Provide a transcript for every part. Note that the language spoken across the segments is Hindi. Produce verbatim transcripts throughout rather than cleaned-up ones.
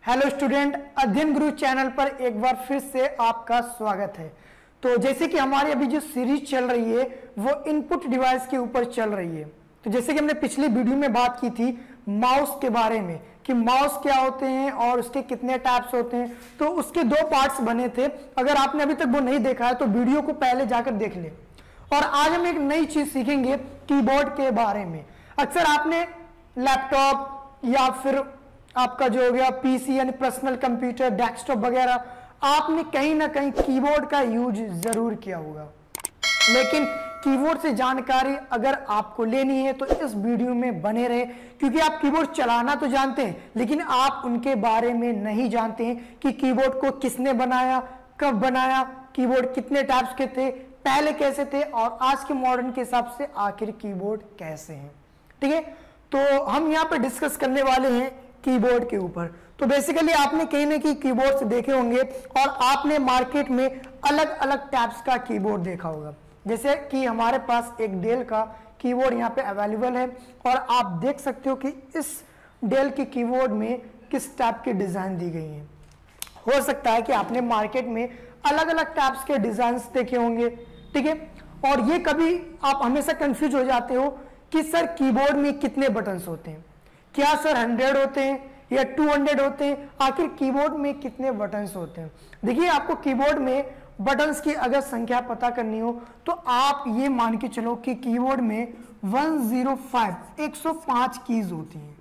हेलो स्टूडेंट, अध्ययन गुरु चैनल पर एक बार फिर से आपका स्वागत है। तो जैसे कि हमारी अभी जो सीरीज चल रही है वो इनपुट डिवाइस के ऊपर चल रही है। तो जैसे कि हमने पिछली वीडियो में बात की थी माउस के बारे में कि माउस क्या होते हैं और उसके कितने टाइप्स होते हैं, तो उसके दो पार्ट्स बने थे। अगर आपने अभी तक वो नहीं देखा है तो वीडियो को पहले जाकर देख ले। और आज हम एक नई चीज सीखेंगे कीबोर्ड के बारे में। अक्सर आपने लैपटॉप या फिर आपका जो हो गया पीसी यानी पर्सनल कंप्यूटर, डेस्कटॉप वगैरह, आपने कहीं ना कहीं कीबोर्ड का यूज जरूर किया होगा। लेकिन कीबोर्ड से जानकारी अगर आपको लेनी है तो इस वीडियो में बने रहे, क्योंकि आप कीबोर्ड चलाना तो जानते हैं लेकिन आप उनके बारे में नहीं जानते हैं कि कीबोर्ड को किसने बनाया, कब बनाया, कीबोर्ड कितने टाइप्स के थे, पहले कैसे थे और आज के मॉडर्न के हिसाब से आखिर कीबोर्ड कैसे हैं। ठीक है, तो हम यहाँ पर डिस्कस करने वाले हैं कीबोर्ड के ऊपर। तो बेसिकली आपने कहीं ना कहीं कीबोर्ड से देखे होंगे और आपने मार्केट में अलग अलग टाइप्स का कीबोर्ड देखा होगा। जैसे कि हमारे पास एक डेल का कीबोर्ड यहाँ पे अवेलेबल है और आप देख सकते हो कि इस डेल के कीबोर्ड में किस टाइप की डिजाइन दी गई है। हो सकता है कि आपने मार्केट में अलग अलग टाइप्स के डिजाइन देखे होंगे। ठीक है, और ये कभी आप हमेशा कंफ्यूज हो जाते हो कि सर कीबोर्ड में कितने बटन्स होते हैं, क्या सर हंड्रेड होते हैं या टू हंड्रेड होते हैं, आखिर कीबोर्ड में कितने बटन्स होते हैं। देखिए, आपको कीबोर्ड में बटन्स की अगर संख्या पता करनी हो तो आप ये मान के चलो कि कीबोर्ड में एक सौ पाँच एक सौ पाँच कीज होती हैं।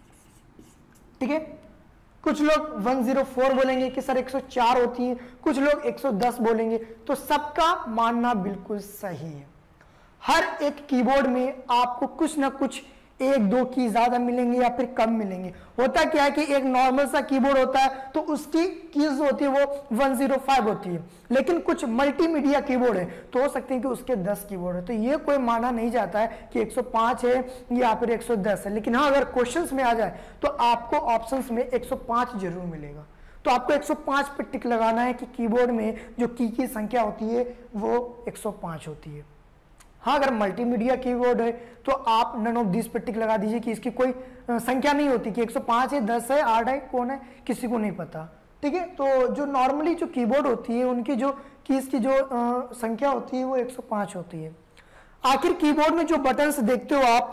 ठीक है, कुछ लोग एक सौ चार बोलेंगे कि सर एक सौ चार होती हैं, कुछ लोग एक सौ दस बोलेंगे। तो सबका मानना बिल्कुल सही है। हर एक कीबोर्ड में आपको कुछ ना कुछ एक दो की ज्यादा मिलेंगे या फिर कम मिलेंगे। होता क्या है कि एक नॉर्मल सा कीबोर्ड होता है तो उसकी कीज होती है वो एक सौ पाँच होती है, लेकिन कुछ मल्टीमीडिया कीबोर्ड है तो हो सकते हैं कि उसके दस कीबोर्ड है। तो ये कोई माना नहीं जाता है कि एक सौ पाँच है या फिर एक सौ दस है। लेकिन हाँ, अगर क्वेश्चंस में आ जाए तो आपको ऑप्शंस में एक सौ पाँच जरूर मिलेगा। तो आपको एक सौ पाँच पे टिक लगाना है कि कीबोर्ड में जो की की संख्या होती है वो एक सौ पाँच होती है। हाँ, अगर मल्टीमीडिया कीबोर्ड है तो आप नन ऑफ दिस पे टिक लगा दीजिए कि इसकी कोई संख्या नहीं होती कि एक सौ पाँच है, दस है, आठ है, कौन है, किसी को नहीं पता। ठीक है, तो जो नॉर्मली जो कीबोर्ड होती है उनकी जो कीज की जो आ, संख्या होती है वो एक सौ पाँच होती है। आखिर कीबोर्ड में जो बटन्स देखते हो आप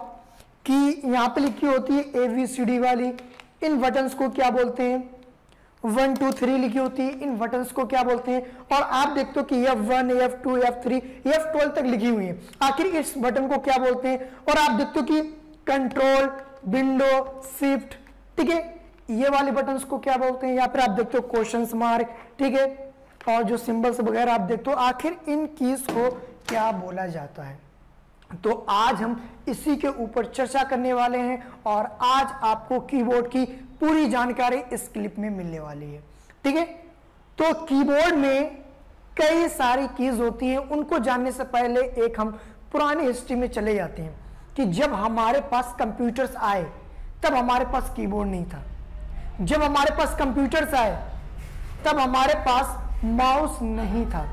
कि यहाँ पे लिखी होती है ए बी सी डी वाली, इन बटन्स को क्या बोलते हैं, वन टू थ्री लिखी होती है, इन बटन्स को क्या बोलते हैं। और आप देखते हो कि F one, F two, F three, F twelve तक लिखी हुई है, आखिर इस बटन को क्या बोलते हैं। और आप देखते हो कि कंट्रोल, विंडो, शिफ्ट, ठीक है, ये वाले बटन्स को क्या बोलते हैं। या फिर आप देखते हो क्वेश्चन मार्क, ठीक है, और जो सिंबल्स वगैरह आप देखते हो, आखिर इन कीज को क्या बोला जाता है। तो आज हम इसी के ऊपर चर्चा करने वाले हैं और आज आपको कीबोर्ड की पूरी जानकारी इस क्लिप में मिलने वाली है। ठीक है, तो कीबोर्ड में कई सारी कीज होती हैं। उनको जानने से पहले एक हम पुरानी हिस्ट्री में चले जाते हैं कि जब हमारे पास कंप्यूटर्स आए तब हमारे पास कीबोर्ड नहीं था। जब हमारे पास कंप्यूटर्स आए तब हमारे पास माउस नहीं था।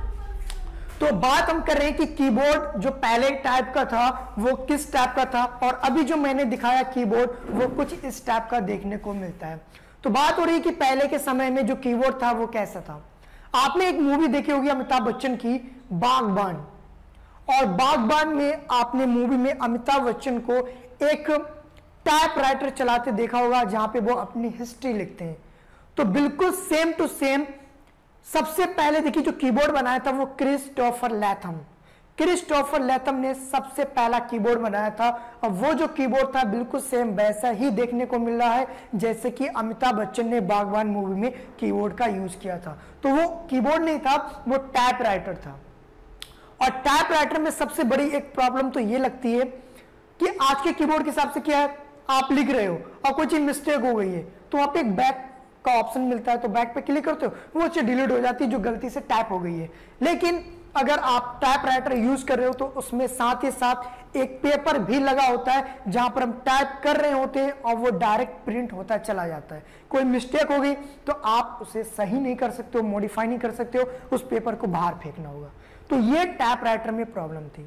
तो बात हम कर रहे हैं कि कीबोर्ड जो पहले टाइप का था वो किस टाइप का था और अभी जो मैंने दिखाया कीबोर्ड वो कुछ इस टाइप का देखने को मिलता है। तो बात हो रही है कि पहले के समय में जो कीबोर्ड था वो कैसा था। आपने एक मूवी देखी होगी अमिताभ बच्चन की, बागबान, और बागबान में आपने मूवी में अमिताभ बच्चन को एक टाइपराइटर चलाते देखा होगा जहां पे वो अपनी हिस्ट्री लिखते हैं। तो बिल्कुल सेम टू सेम सबसे पहले देखिए जो कीबोर्ड बनाया था वो क्रिस्टोफर लैथम क्रिस्टोफर लैथम ने सबसे पहला कीबोर्ड बनाया था। और वो जो कीबोर्ड था बिल्कुल सेम वैसा ही देखने को मिल रहा है जैसे कि अमिताभ बच्चन ने बागबान मूवी में कीबोर्ड का यूज किया था। तो वो कीबोर्ड नहीं था, वो टाइपराइटर था। और टाइपराइटर में सबसे बड़ी एक प्रॉब्लम तो ये लगती है कि आज के कीबोर्ड के हिसाब से क्या है, आप लिख रहे हो और कोई चीज मिस्टेक हो गई है तो वहां पे एक बैक का ऑप्शन मिलता है, तो बैक पे क्लिक करते हो वो चीज डिलीट हो जाती है जो गलती से टाइप हो गई है। लेकिन अगर आप टाइपराइटर यूज कर रहे हो तो उसमें साथ ही साथ एक पेपर भी लगा होता है जहां पर हम टाइप कर रहे होते हैं और वो डायरेक्ट प्रिंट होता चला जाता है। कोई मिस्टेक हो गई तो आप उसे सही नहीं कर सकते हो, मॉडिफाई नहीं कर सकते हो, उस पेपर को बाहर फेंकना होगा। तो ये टाइपराइटर में प्रॉब्लम थी।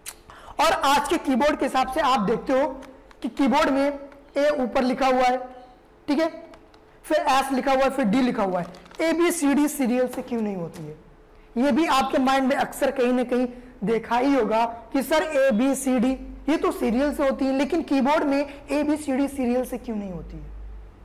और आज के कीबोर्ड के हिसाब से आप देखते हो कि कीबोर्ड में ए ऊपर लिखा हुआ है, ठीक है, फिर एस लिखा हुआ है, फिर डी लिखा हुआ है। A B C D serial से क्यों नहीं होती है? ये भी आपके माइंड में अक्सर कहीं ना कहीं देखा ही होगा कि sir A B C D ये तो सीरियल से होती है, लेकिन कीबोर्ड में A B C D serial से क्यों नहीं होती है?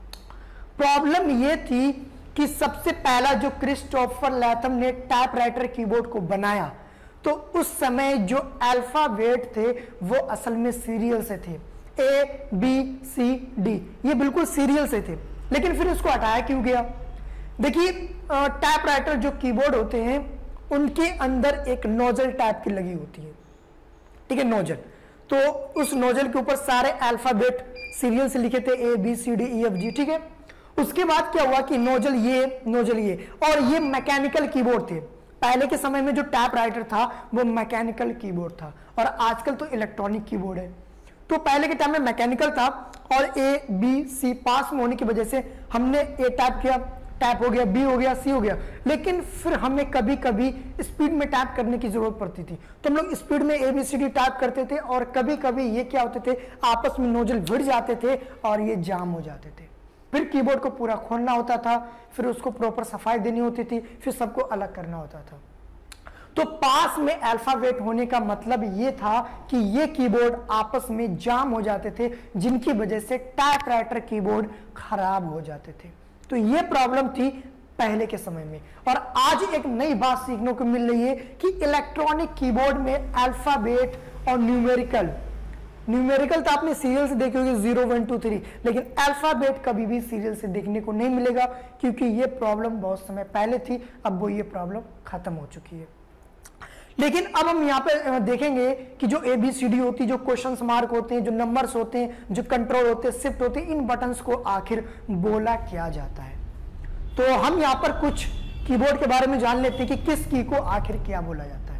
प्रॉब्लम ये थी कि सबसे पहला जो क्रिस्टोफर लैथम ने टाइपराइटर कीबोर्ड को बनाया, तो उस समय जो अल्फाबेट थे वो असल में सीरियल से थे। ए बी सी डी ये बिल्कुल सीरियल से थे, लेकिन फिर उसको हटाया क्यों गया? देखिए, टाइपराइटर जो कीबोर्ड होते हैं उनके अंदर एक नोजल टाइप की लगी होती है, ठीक है, नोजल। तो उस नोजल के ऊपर सारे अल्फाबेट सीरियल से लिखे थे, A B C D E F G, ठीक है। उसके बाद क्या हुआ कि नोजल ये नोजल ये और ये मैकेनिकल कीबोर्ड थे। पहले के समय में जो टाइपराइटर था वो मैकेनिकल कीबोर्ड था, और आजकल तो इलेक्ट्रॉनिक कीबोर्ड है। तो पहले के टाइम में मैकेनिकल था, और ए बी सी पास में होने की वजह से हमने ए टाइप किया, टाइप हो गया, बी हो गया, सी हो गया। लेकिन फिर हमें कभी कभी स्पीड में टाइप करने की जरूरत पड़ती थी, तो हम लोग स्पीड में A B C D type करते थे, और कभी कभी ये क्या होते थे, आपस में नोजल भिड़ जाते थे और ये जाम हो जाते थे। फिर कीबोर्ड को पूरा खोलना होता था, फिर उसको प्रॉपर सफाई देनी होती थी, फिर सबको अलग करना होता था। तो पास में अल्फाबेट होने का मतलब ये था कि ये कीबोर्ड आपस में जाम हो जाते थे, जिनकी वजह से टाइपराइटर कीबोर्ड खराब हो जाते थे। तो ये प्रॉब्लम थी पहले के समय में। और आज एक नई बात सीखने को मिल रही है कि इलेक्ट्रॉनिक कीबोर्ड में अल्फाबेट और न्यूमेरिकल न्यूमेरिकल तो आपने सीरियल से देखी होगी, जीरो वन टू थ्री, लेकिन अल्फाबेट कभी भी सीरियल से देखने को नहीं मिलेगा, क्योंकि ये प्रॉब्लम बहुत समय पहले थी, अब वो ये प्रॉब्लम खत्म हो चुकी है। लेकिन अब हम यहाँ पे देखेंगे कि जो ए बी सी डी होती है, जो क्वेश्चन मार्क होते हैं, जो नंबर्स होते हैं, जो कंट्रोल होते हैं, शिफ्ट होते हैं, इन बटन्स को आखिर बोला क्या जाता है। तो हम यहाँ पर कुछ कीबोर्ड के बारे में जान लेते हैं कि किस की को आखिर क्या बोला जाता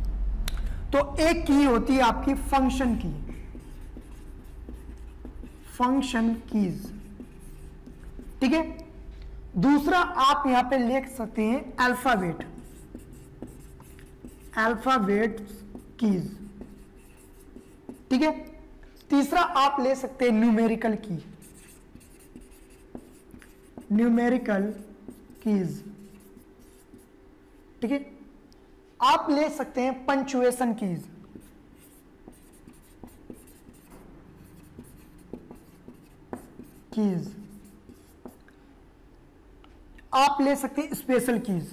है। तो एक की होती है आपकी फंक्शन की, फंक्शन कीज, ठीक है। दूसरा आप यहां पे लिख सकते हैं अल्फाबेट, अल्फाबेट कीज, ठीक है। तीसरा आप ले सकते हैं न्यूमेरिकल की, न्यूमेरिकल कीज, ठीक है। आप ले सकते हैं पंचुएशन कीज, कीज आप ले सकते हैं स्पेशल कीज।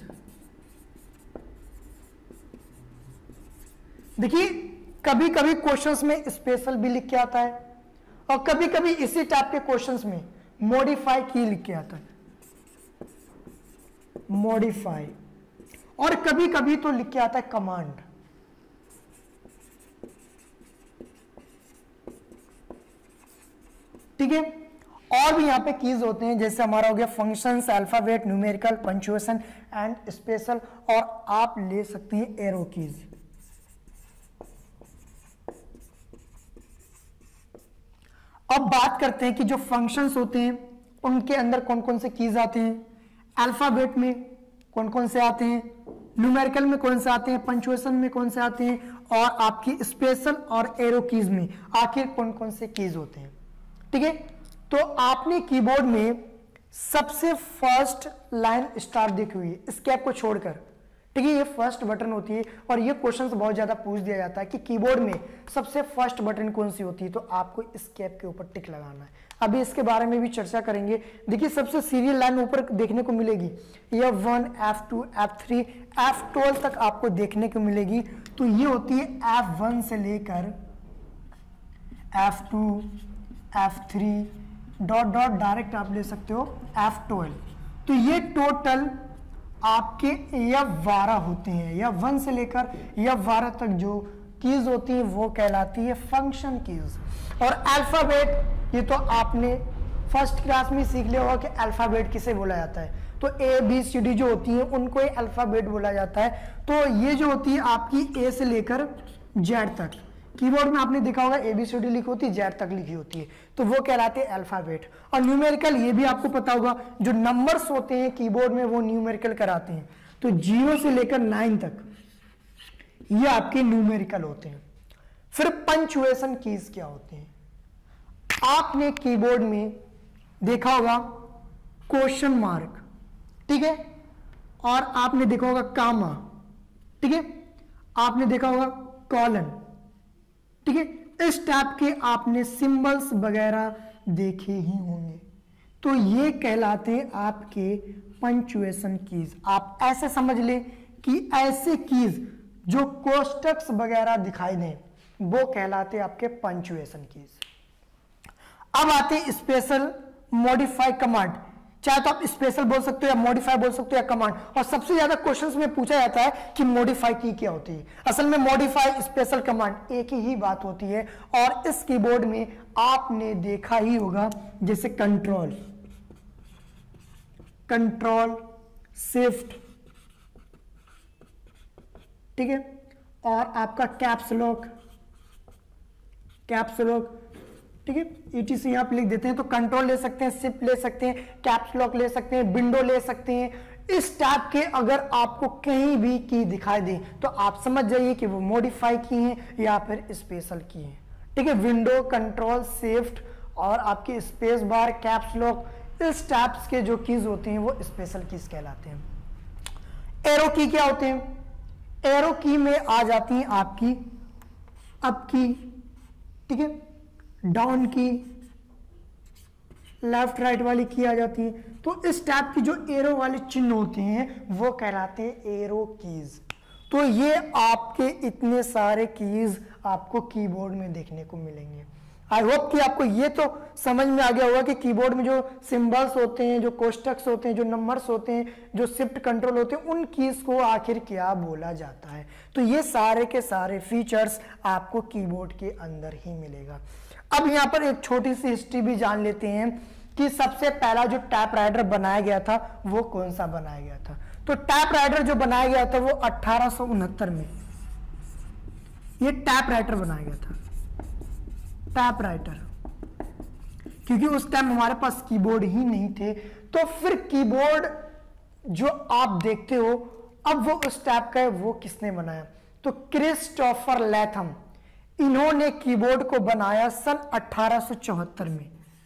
देखिए, कभी कभी क्वेश्चंस में स्पेशल भी लिख के आता है, और कभी कभी इसी टाइप के क्वेश्चंस में मॉडिफाई की लिख के आता है, मॉडिफाई, और कभी कभी तो लिख के आता है कमांड। ठीक है। और भी यहां पे कीज होते हैं, जैसे हमारा हो गया functions, alphabet, numerical, punctuation and special, और आप ले सकते हैं एरो कीज। अब बात करते हैं कि जो फंक्शंस होते हैं उनके अंदर कौन कौन से कीज आते हैं। अल्फाबेट में कौन कौन से आते हैं, न्यूमेरिकल में कौन से आते हैं, पंक्चुएशन में कौन से आते हैं, और आपकी स्पेशल और एरो कीज में आखिर कौन कौन से कीज होते हैं। ठीक है। तो आपने कीबोर्ड में सबसे फर्स्ट लाइन स्टार्ट देखी हुई है, एस्केप को छोड़कर, ठीक है। ये फर्स्ट बटन होती है, और ये क्वेश्चन बहुत ज्यादा पूछ दिया जाता है कि कीबोर्ड में सबसे फर्स्ट बटन कौन सी होती है, तो आपको एस्केप के ऊपर टिक लगाना है। अभी इसके बारे में भी चर्चा करेंगे। देखिए, सबसे सीरियल लाइन ऊपर देखने को मिलेगी, F one, F two, F three, F twelve तक आपको देखने को मिलेगी। तो ये होती है एफ वन से लेकर F two, F three, dot dot direct आप ले सकते हो एफ ट्वेल्व। तो ये टोटल आपके एफ बारह होते हैं, एफ वन से लेकर एफ बारह तक जो कीज होती है वो कहलाती है फंक्शन कीज। और अल्फाबेट, ये तो आपने फर्स्ट क्लास में सीख लिया होगा कि अल्फाबेट किसे बोला जाता है। तो ए बी सी डी जो होती है उनको ही अल्फाबेट बोला जाता है। तो ये जो होती है आपकी ए से लेकर जेड तक, कीबोर्ड में आपने देखा होगा ए बी सी डी लिखी होती है, जेड तक लिखी होती है, तो वो कहलाते हैं अल्फाबेट। और न्यूमेरिकल, ये भी आपको पता होगा, जो नंबर्स होते हैं कीबोर्ड में वो न्यूमेरिकल कराते हैं। तो जीरो से लेकर नाइन तक ये आपके न्यूमेरिकल होते हैं। फिर पंक्चुएशन कीज क्या होते हैं, आपने कीबोर्ड में देखा होगा क्वेश्चन मार्क, ठीक है, और आपने देखा होगा कामा, ठीक है, आपने देखा होगा कॉलन, ठीक है, इस टाइप के आपने सिंबल्स वगैरह देखे ही होंगे। तो ये कहलाते हैं आपके पंक्चुएशन कीज। आप ऐसे समझ ले कि ऐसे कीज जो कोष्टक्स वगैरह दिखाई दें वो कहलाते हैं आपके पंक्चुएशन कीज। अब आते हैं स्पेशल मॉडिफाई कमांड, चाहे तो आप स्पेशल बोल सकते हो या मॉडिफाई बोल सकते हो या कमांड। और सबसे ज्यादा क्वेश्चंस में पूछा जाता है कि मॉडिफाई की क्या होती है। असल में मॉडिफाई स्पेशल कमांड एक ही बात होती है। और इस कीबोर्ड में आपने देखा ही होगा जैसे कंट्रोल, कंट्रोल शिफ्ट, ठीक है, और आपका कैप्स लॉक, कैप्स लॉक, ठीक है, ईटीसी यहां पे लिख देते हैं। तो कंट्रोल ले सकते हैं, शिफ्ट ले सकते हैं, कैप्स लॉक ले सकते हैं, विंडो ले सकते हैं। इस टाइप के अगर आपको कहीं भी की दिखाई दे तो आप समझ जाइए कि वो मॉडिफाई की हैं या फिर स्पेशल की हैं, ठीक है। विंडो, कंट्रोल, शिफ्ट और आपकी स्पेस बार, कैप्स लॉक, इस टाइप्स के जो कीज होते हैं वो स्पेशल कीज कहलाते हैं। एरो की क्या होते हैं? एरो की में आ जाती हैं आपकी अप की, ठीक है, डाउन की, लेफ्ट राइट वाली की आ जाती है। तो इस टाइप की जो एरो वाले चिन्ह होते हैं वो कहलाते हैं एरो कीज। तो ये आपके इतने सारे कीज आपको कीबोर्ड में देखने को मिलेंगे। आई होप कि आपको ये तो समझ में आ गया होगा कि कीबोर्ड में जो सिंबल्स होते हैं, जो कोष्टक्स होते हैं, जो नंबर्स होते हैं, जो शिफ्ट कंट्रोल होते हैं, उन कीज को आखिर क्या बोला जाता है। तो ये सारे के सारे फीचर्स आपको कीबोर्ड के अंदर ही मिलेगा। अब यहाँ पर एक छोटी सी हिस्ट्री भी जान लेते हैं कि सबसे पहला जो टाइपराइटर बनाया गया था वो कौन सा बनाया गया था। तो टाइपराइटर जो बनाया गया था वो अठारह सौ उनहत्तर में ये टाइपराइटर बनाया गया था, टाइपराइटर, क्योंकि उस टाइम हमारे पास कीबोर्ड ही नहीं थे। तो फिर कीबोर्ड जो आप देखते हो अब वो उस टाइप का है, वो किसने बनाया? तो क्रिस्टोफर लैथम, इन्होंने कीबोर्ड को बनाया सन अठारह सौ चौहत्तर में।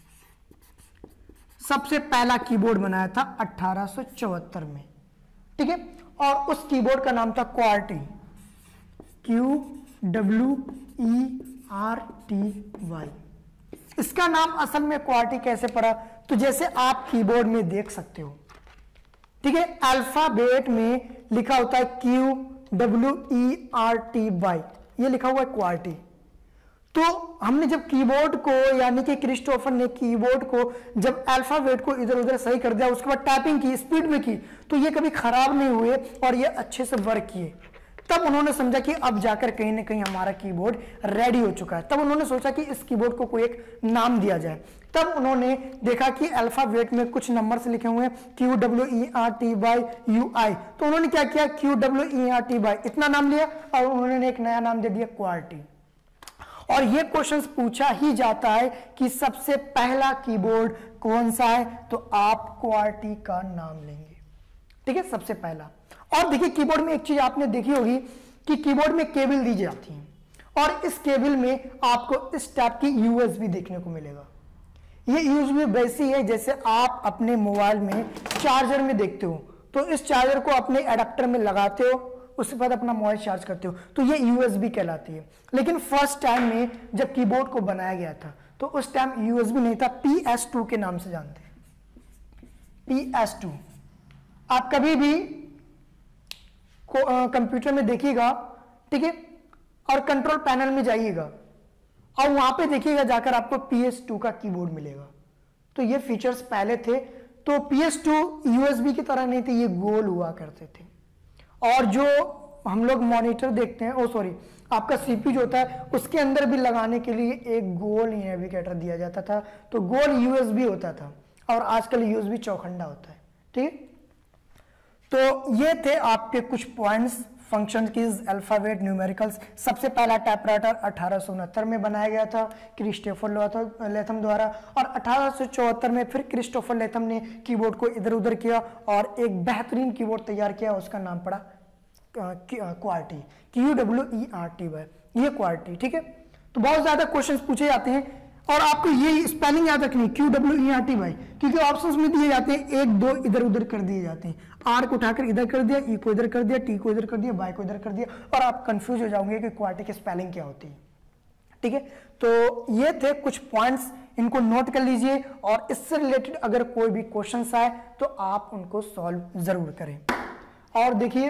सबसे पहला कीबोर्ड बनाया था अठारह सौ चौहत्तर में, ठीक है। और उस कीबोर्ड का नाम था QWERTY, Q W E R T Y. इसका नाम असल में क्वार्टी कैसे पड़ा? तो जैसे आप कीबोर्ड में देख सकते हो, ठीक है, अल्फाबेट में लिखा होता है Q W E R T Y, ये लिखा हुआ है क्वार्टी। तो हमने जब कीबोर्ड को, यानी कि क्रिस्टोफर ने कीबोर्ड को जब अल्फाबेट को इधर उधर सही कर दिया, उसके बाद टाइपिंग की, स्पीड में की, तो ये कभी खराब नहीं हुए और ये अच्छे से वर्क किए। तब उन्होंने समझा कि अब जाकर कहीं ना कहीं हमारा कीबोर्ड रेडी हो चुका है। तब उन्होंने सोचा कि इस कीबोर्ड को कोई एक नाम दिया जाए। तब उन्होंने देखा कि अल्फाबेट में कुछ नंबर से लिखे हुए हैं Q W E R T Y U I. तो उन्होंने क्या किया, Q W E R T Y इतना नाम लिया और उन्होंने एक नया नाम दे दिया क्वार्टी। और ये क्वेश्चन पूछा ही जाता है कि सबसे पहला कीबोर्ड कौन सा है, तो आप क्वार्टी का नाम लेंगे, ठीक है, सबसे पहला। और देखिए कीबोर्ड में एक चीज आपने देखी होगी कि कीबोर्ड में केबल दी जाती है और इस केबल में आपको इस टाइप की यूएसबी देखने को मिलेगा। ये यूएसबी वैसी है जैसे आप अपने मोबाइल में चार्जर में देखते हो, तो इस चार्जर को अपने एडाप्टर में लगाते हो, उसके बाद अपना मोबाइल चार्ज करते हो, तो ये यूएसबी कहलाती है। लेकिन फर्स्ट टाइम में जब कीबोर्ड को बनाया गया था तो उस टाइम यूएसबी नहीं था, पी एस टू के नाम से जानते हैं, पी एस टू। आप कभी भी कंप्यूटर में देखिएगा, ठीक है, और कंट्रोल पैनल में जाइएगा और वहां पे देखिएगा जाकर आपको पी एस टू का कीबोर्ड मिलेगा। तो ये फीचर्स पहले थे। तो पी एस टू यूएसबी की तरह नहीं थे, ये गोल हुआ करते थे। और जो हम लोग मॉनिटर देखते हैं, ओ सॉरी आपका सीपीयू जो होता है उसके अंदर भी लगाने के लिए एक गोल नेविगेटर दिया जाता था, तो गोल यूएसबी होता था और आजकल यूएसबी चौखंडा होता है, ठीक है। तो ये थे आपके कुछ points, function keys, alphabet, numericals. सबसे पहला टाइपराइटर अठारह सौ उनहत्तर में बनाया गया था क्रिस्टोफर लेथम द्वारा, और अठारह सौ चौहत्तर में फिर क्रिस्टोफर लेथम ने कीबोर्ड को इधर उधर किया और एक बेहतरीन कीबोर्ड तैयार किया, उसका नाम पड़ा QWERTY, Q W E R T Y, ये क्वार्टी, ठीक है। तो बहुत ज्यादा क्वेश्चंस पूछे जाते हैं। और आपको ये स्पेलिंग याद रखनी, Q W E R T Y, क्योंकि ऑप्शंस में दिए जाते हैं एक दो इधर उधर कर दिए जाते हैं। आर को उठाकर इधर कर दिया, ई को इधर कर दिया, टी को इधर कर दिया, वाई को इधर कर दिया, और आप कंफ्यूज हो जाओगे कि क्वार्टी की स्पेलिंग क्या होती है। ठीक है, तो ये थे कुछ पॉइंट्स, इनको नोट कर लीजिए और इससे रिलेटेड अगर कोई भी क्वेश्चंस आए तो आप उनको सॉल्व जरूर करें। और देखिए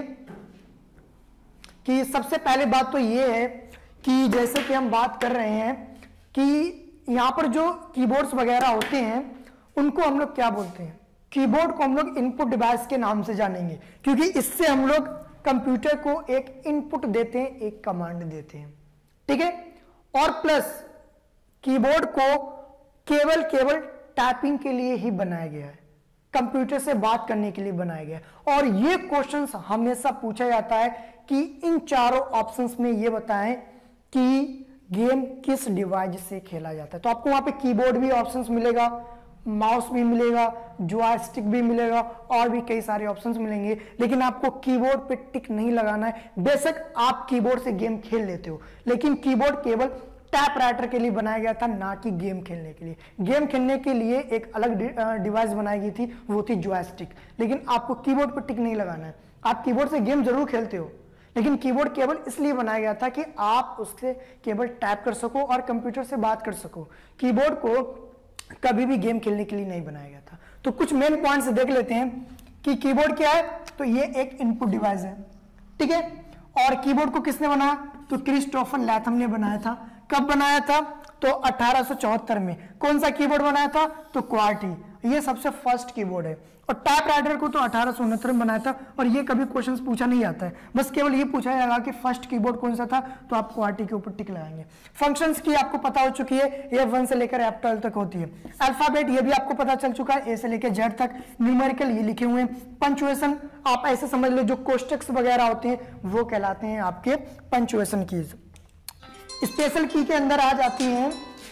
कि सबसे पहले बात तो ये है कि जैसे कि हम बात कर रहे हैं कि यहां पर जो कीबोर्ड्स वगैरह होते हैं उनको हम लोग क्या बोलते हैं, कीबोर्ड को हम लोग इनपुट डिवाइस के नाम से जानेंगे, क्योंकि इससे हम लोग कंप्यूटर को एक इनपुट देते हैं, एक कमांड देते हैं। ठीक है, और प्लस कीबोर्ड को केवल केवल टाइपिंग के लिए ही बनाया गया है, कंप्यूटर से बात करने के लिए बनाया गया है। और ये क्वेश्चंस हमेशा पूछा जाता है कि इन चारों ऑप्शंस में ये बताएं कि गेम किस डिवाइस से खेला जाता है। तो आपको वहां पे कीबोर्ड भी ऑप्शंस मिलेगा, माउस भी मिलेगा, जॉयस्टिक भी मिलेगा, और भी कई सारे ऑप्शंस मिलेंगे, लेकिन आपको कीबोर्ड पे टिक नहीं लगाना है। बेशक आप कीबोर्ड से गेम खेल लेते हो, लेकिन कीबोर्ड केवल टाइपराइटर के लिए बनाया गया था, ना कि गेम खेलने के लिए। गेम खेलने के लिए एक अलग डिवाइस बनाई गई थी, वो थी जॉयस्टिक, लेकिन आपको कीबोर्ड पर टिक नहीं लगाना है। आप कीबोर्ड से गेम जरूर खेलते हो, लेकिन कीबोर्ड केवल इसलिए बनाया गया था कि आप उससे केवल टाइप कर सको और कंप्यूटर से बात कर सको। कीबोर्ड को कभी भी गेम खेलने के लिए नहीं बनाया गया था। तो कुछ मेन पॉइंट्स देख लेते हैं कि कीबोर्ड क्या है। तो ये एक इनपुट डिवाइस है, ठीक है। और कीबोर्ड को किसने बनाया? तो क्रिस्टोफर लैथम ने बनाया था। कब बनाया था? तो अठारह सौ चौहत्तर में। कौन सा कीबोर्ड बनाया था? तो क्वार्टी। ये सबसे फर्स्ट कीबोर्ड है। और टाइपराइटर को तो अठारह सौ उनहत्तर में बनाया था। और ये कभी क्वेश्चंस पूछा नहीं जाता है, बस केवल ये पूछा जाएगा कि फर्स्ट कीबोर्ड कौन सा था, तो आप क्वार्टी के ऊपर टिक लगाएंगे। फंक्शंस की आपको पता हो चुकी है, ए वन से लेकर एफ ट्वेल्व तक होती है। अल्फाबेट ये भी आपको पता चल चुका है, ए से लेकर जेड तक। न्यूमेरिकल ये लिखे हुए हैं। पंचुएशन आप ऐसे समझ लो, जो कोष्टक वगैरह होते हैं वो कहलाते हैं आपके पंचुएशन कीज। स्पेशल की के अंदर आ जाती हैं,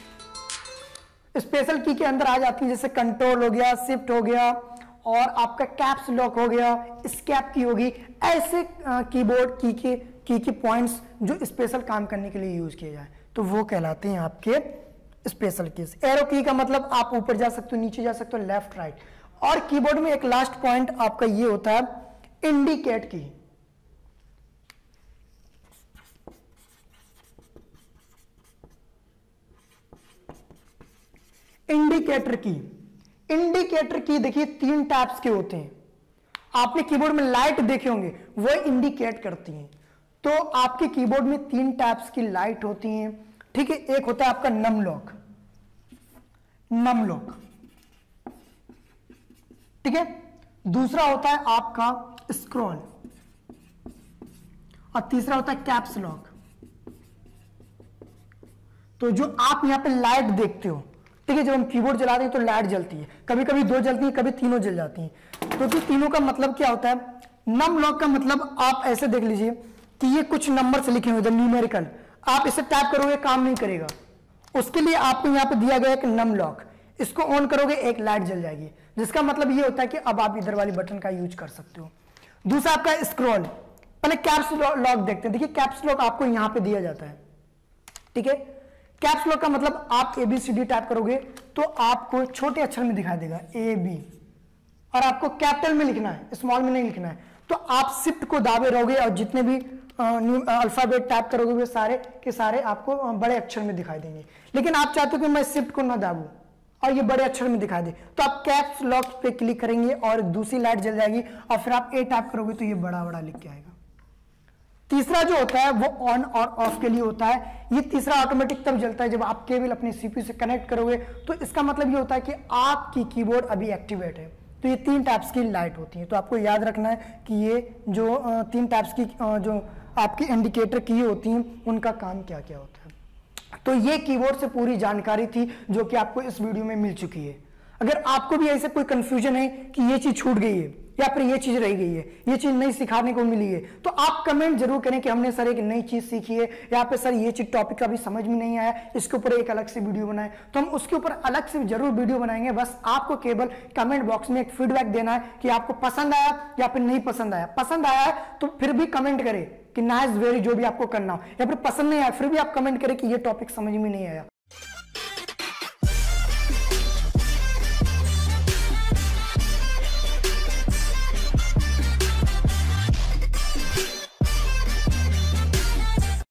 स्पेशल की के अंदर आ जाती है जैसे कंट्रोल हो गया, शिफ्ट हो गया, और आपका कैप्स लॉक हो गया, स्कैप की होगी। ऐसे कीबोर्ड की के की के पॉइंट्स जो स्पेशल काम करने के लिए यूज किए जाए तो वो कहलाते हैं आपके स्पेशल कीज। एरो की का मतलब आप ऊपर जा सकते हो, नीचे जा सकते हो, लेफ्ट राइट। और कीबोर्ड में एक लास्ट पॉइंट आपका ये होता है इंडिकेट की। इंडिकेटर की इंडिकेटर की देखिए तीन टाइप्स के होते हैं। आपने कीबोर्ड में लाइट देखे होंगे, वो इंडिकेट करती हैं। तो आपके कीबोर्ड में तीन टाइप्स की लाइट होती हैं, ठीक है। एक होता है आपका नम लॉक, नम लॉक, ठीक है। दूसरा होता है आपका स्क्रॉल, और तीसरा होता है कैप्स लॉक। तो जो आप यहां पे लाइट देखते हो, ठीक है, जब हम कीबोर्ड चलाते हैं तो लाइट जलती है, कभी कभी दो जलती है, कभी तीनों जल जाती हैं। तो तीनों का मतलब क्या होता है? नम लॉक का मतलब आप ऐसे देख लीजिए कि ये कुछ नंबर से लिखे हुए हैं, न्यूमेरिकल। आप इसे टाइप करोगे काम नहीं करेगा, उसके लिए आपको यहाँ पे दिया गया एक नम लॉक। इसको ऑन करोगे एक लाइट जल जाएगी, जिसका मतलब ये होता है कि अब आप इधर वाली बटन का यूज कर सकते हो। दूसरा आपका स्क्रॉल। पहले कैप्स लॉक देखते हैं। देखिए कैप्स लॉक आपको यहाँ पे दिया जाता है, ठीक है। कैप्स लॉक का मतलब आप A B C D type करोगे तो आपको छोटे अक्षर में दिखाई देगा ए बी, और आपको कैपिटल में लिखना है, स्मॉल में नहीं लिखना है। तो आप शिफ्ट को दाबे रहोगे और जितने भी अल्फाबेट टाइप करोगे वे सारे के सारे आपको बड़े अक्षर में दिखाई देंगे। लेकिन आप चाहते हो कि मैं शिफ्ट को ना दाबूं और ये बड़े अक्षर में दिखाई दे, तो आप कैप्स लॉक पे क्लिक करेंगे और दूसरी लाइट जल जाएगी, और फिर आप ए टाइप करोगे तो ये बड़ा बड़ा लिख के आएगा। तीसरा जो होता है वो ऑन और ऑफ के लिए होता है। ये तीसरा ऑटोमेटिक तब जलता है जब आप केवल अपने सीपीयू से कनेक्ट करोगे, तो इसका मतलब ये होता है कि आपकी कीबोर्ड अभी एक्टिवेट है। तो ये तीन टाइप्स की लाइट होती है। तो आपको याद रखना है कि ये जो तीन टाइप्स की जो आपकी इंडिकेटर की होती हैं उनका काम क्या क्या होता है। तो ये कीबोर्ड से पूरी जानकारी थी जो कि आपको इस वीडियो में मिल चुकी है। अगर आपको भी ऐसे कोई कंफ्यूजन है कि ये चीज छूट गई है या फिर ये चीज रह गई है, ये चीज नहीं सिखाने को मिली है, तो आप कमेंट जरूर करें कि हमने सर एक नई चीज सीखी है, या फिर सर ये चीज टॉपिक अभी समझ में नहीं आया, इसके ऊपर एक अलग से वीडियो बनाए। तो हम उसके ऊपर अलग से जरूर वीडियो बनाएंगे। बस आपको केवल कमेंट बॉक्स में एक फीडबैक देना है कि आपको पसंद आया या फिर नहीं पसंद आया। पसंद आया है तो फिर भी कमेंट करें कि नाइस वेरी, जो भी आपको करना हो, या फिर पसंद नहीं आया फिर भी आप कमेंट करें कि ये टॉपिक समझ में नहीं आया।